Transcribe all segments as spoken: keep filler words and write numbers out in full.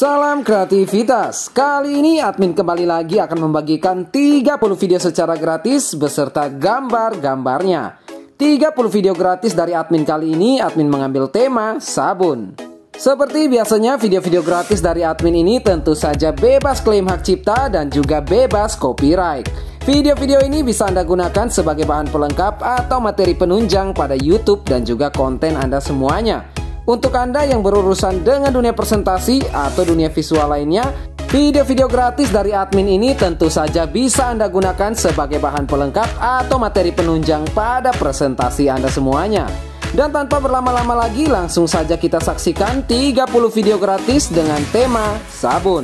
Salam kreativitas. Kali ini admin kembali lagi akan membagikan tiga puluh video secara gratis beserta gambar-gambarnya. tiga puluh video gratis dari admin kali ini admin mengambil tema sabun. Seperti biasanya video-video gratis dari admin ini tentu saja bebas klaim hak cipta dan juga bebas copyright. Video-video ini bisa Anda gunakan sebagai bahan pelengkap atau materi penunjang pada YouTube dan juga konten Anda semuanya. Untuk Anda yang berurusan dengan dunia presentasi atau dunia visual lainnya, video-video gratis dari admin ini tentu saja bisa Anda gunakan sebagai bahan pelengkap atau materi penunjang pada presentasi Anda semuanya. Dan tanpa berlama-lama lagi, langsung saja kita saksikan tiga puluh video gratis dengan tema sabun.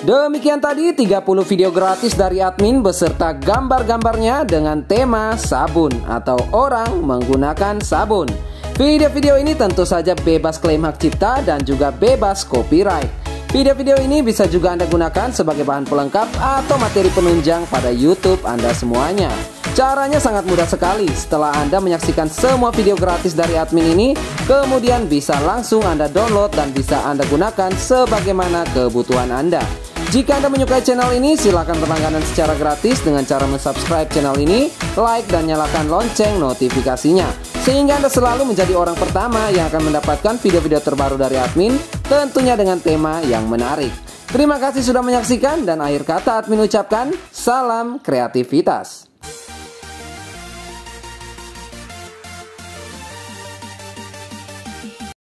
Demikian tadi tiga puluh video gratis dari admin beserta gambar-gambarnya dengan tema sabun atau orang menggunakan sabun. Video-video ini tentu saja bebas klaim hak cipta dan juga bebas copyright. Video-video ini bisa juga Anda gunakan sebagai bahan pelengkap atau materi penunjang pada YouTube Anda semuanya. Caranya sangat mudah sekali. Setelah Anda menyaksikan semua video gratis dari admin ini, kemudian bisa langsung Anda download dan bisa Anda gunakan sebagaimana kebutuhan Anda. Jika Anda menyukai channel ini, silakan berlangganan secara gratis dengan cara mensubscribe channel ini, like dan nyalakan lonceng notifikasinya, sehingga Anda selalu menjadi orang pertama yang akan mendapatkan video-video terbaru dari admin, tentunya dengan tema yang menarik. Terima kasih sudah menyaksikan dan akhir kata admin ucapkan, salam kreativitas.